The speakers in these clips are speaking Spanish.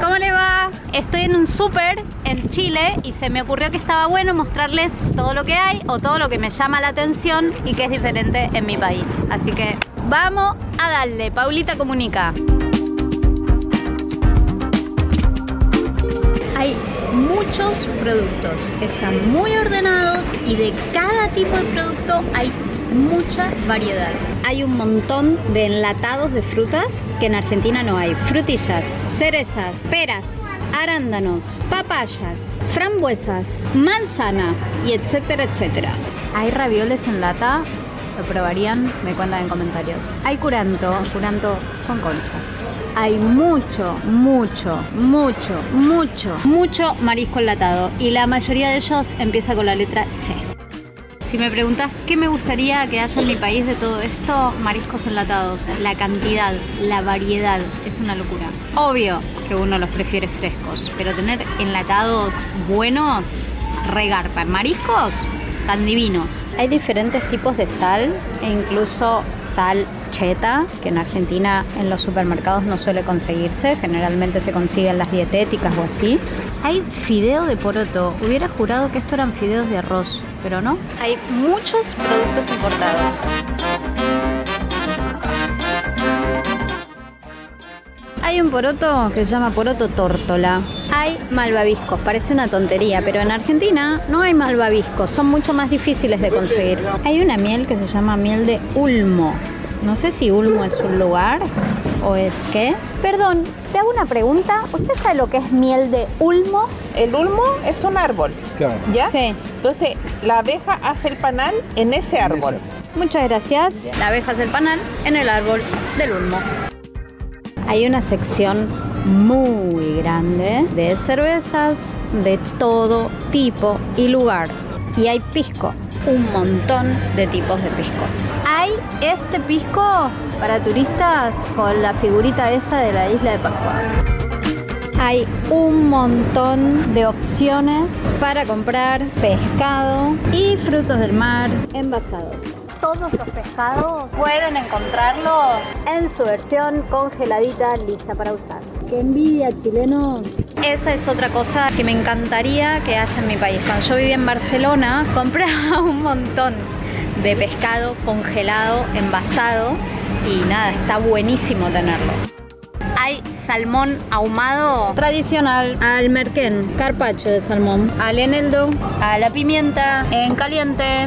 ¿Cómo le va? Estoy en un súper en Chile y se me ocurrió que estaba bueno mostrarles todo lo que hay o todo lo que me llama la atención y que es diferente en mi país. Así que vamos a darle. Paulita comunica. Hay muchos productos, están muy ordenados y de cada tipo de producto hay mucha variedad. Hay un montón de enlatados de frutas que en Argentina no hay. Frutillas, cerezas, peras, arándanos, papayas, frambuesas, manzana y etcétera, etcétera. Hay ravioles en lata, ¿lo probarían? Me cuentan en comentarios. Hay curanto con concha. Hay mucho marisco enlatado y la mayoría de ellos empieza con la letra Che. Si me preguntas qué me gustaría que haya en mi país de todo esto, mariscos enlatados, la cantidad, la variedad, es una locura. Obvio que uno los prefiere frescos, pero tener enlatados buenos, regarpa. Mariscos tan divinos. Hay diferentes tipos de sal e incluso sal cheta, que en Argentina en los supermercados no suele conseguirse, generalmente se consiguen las dietéticas o así. Hay fideo de poroto, hubiera jurado que esto eran fideos de arroz, pero no. Hay muchos productos importados. Hay un poroto que se llama poroto tórtola. Hay malvaviscos, parece una tontería, pero en Argentina no hay malvaviscos, son mucho más difíciles de conseguir. Hay una miel que se llama miel de Ulmo. No sé si Ulmo es un lugar o es qué. Perdón, te hago una pregunta. ¿Usted sabe lo que es miel de Ulmo? El ulmo es un árbol, claro. ¿ya? Sí. Entonces la abeja hace el panal en ese árbol. Muchas gracias. La abeja hace el panal en el árbol del Ulmo. Hay una sección muy grande de cervezas de todo tipo y lugar. Y hay pisco, un montón de tipos de pisco. Hay este pisco para turistas con la figurita esta de la isla de Pascua. Hay un montón de opciones para comprar pescado y frutos del mar envasados. Todos los pescados pueden encontrarlos en su versión congeladita, lista para usar. ¡Qué envidia, chilenos! Esa es otra cosa que me encantaría que haya en mi país. Cuando yo vivía en Barcelona, compraba un montón de pescado congelado, envasado y nada, está buenísimo tenerlo. Hay salmón ahumado tradicional al merquén, carpaccio de salmón, al eneldo, a la pimienta, en caliente.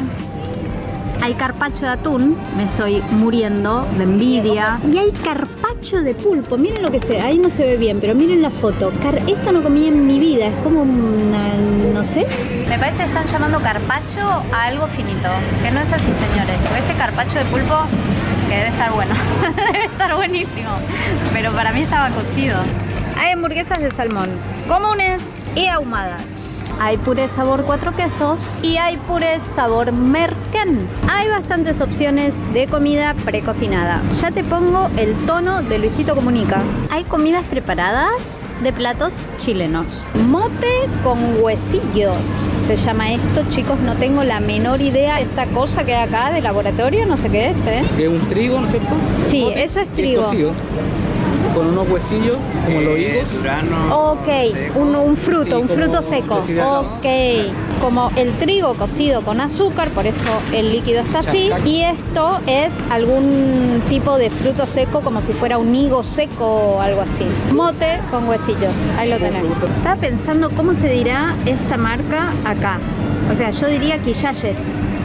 Hay carpaccio de atún, me estoy muriendo de envidia. Y hay carpaccio de pulpo, miren lo que sé, ahí no se ve bien, pero miren la foto. Esto no comí en mi vida, es como una, no sé. Me parece que están llamando carpaccio a algo finito, que no es así, señores. Ese carpaccio de pulpo, que debe estar bueno, debe estar buenísimo, pero para mí estaba cocido. Hay hamburguesas de salmón, comunes y ahumadas. Hay puré sabor 4 quesos y hay puré sabor merquén. Hay bastantes opciones de comida precocinada. Ya te pongo el tono de Luisito Comunica. Hay comidas preparadas de platos chilenos. Mote con huesillos se llama esto, chicos, no tengo la menor idea. Esta cosa que hay acá de laboratorio, no sé qué es, ¿eh? Es un trigo, ¿no es cierto? Sí, Mote, eso es trigo. Cocido, con unos huesillos, como los higos. Ok, un fruto seco. Ok, como el trigo cocido con azúcar, por eso el líquido está así. Y esto es algún tipo de fruto seco, como si fuera un higo seco o algo así. Mote con huesillos, ahí lo tenemos. Estaba pensando cómo se dirá esta marca acá. O sea, yo diría quillayes.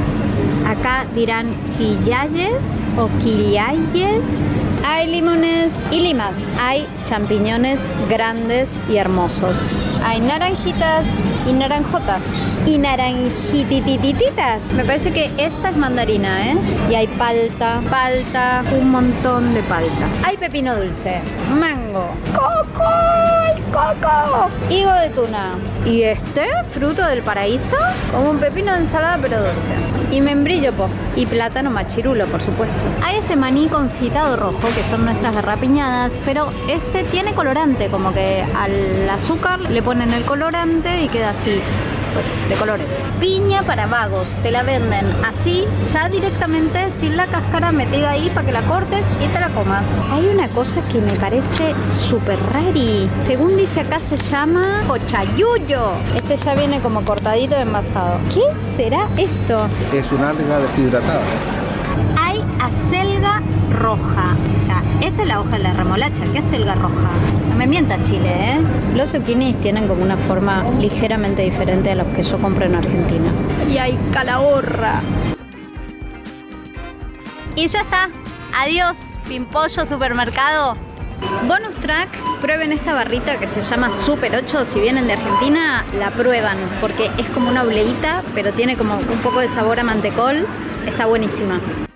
Acá dirán quillayes o quillayes. Hay limones y limas. Hay champiñones grandes y hermosos. Hay naranjitas y naranjotas. Y naranjititititas. Me parece que esta es mandarina, ¿eh? Y hay palta, un montón de palta. Hay pepino dulce, mango, coco, el coco, higo de tuna. Y este, fruto del paraíso, como un pepino de ensalada pero dulce. Y membrillo, po. Y plátano machirulo, por supuesto. Hay este maní confitado rojo, que son nuestras garrapiñadas, pero este tiene colorante, como que al azúcar le ponen el colorante y queda así. pues, de colores. Piña para vagos, te la venden así, ya directamente, sin la cáscara metida ahí para que la cortes y te la comas. Hay una cosa que me parece súper rari. Según dice acá se llama cochayuyo. Este ya viene como cortadito envasado. ¿Qué será esto? Es una alga deshidratada. Hay acelga roja. O sea, esta es la hoja de la remolacha. ¿Qué acelga roja? No me mienta Chile, ¿eh? Los zucchinis tienen como una forma ligeramente diferente a los que yo compro en Argentina. Y hay calahorra. Y ya está. Adiós, Pimpollo Supermercado. Bonus track, prueben esta barrita que se llama Super 8. Si vienen de Argentina, la prueban porque es como una obleíta, pero tiene como un poco de sabor a mantecol. Está buenísima.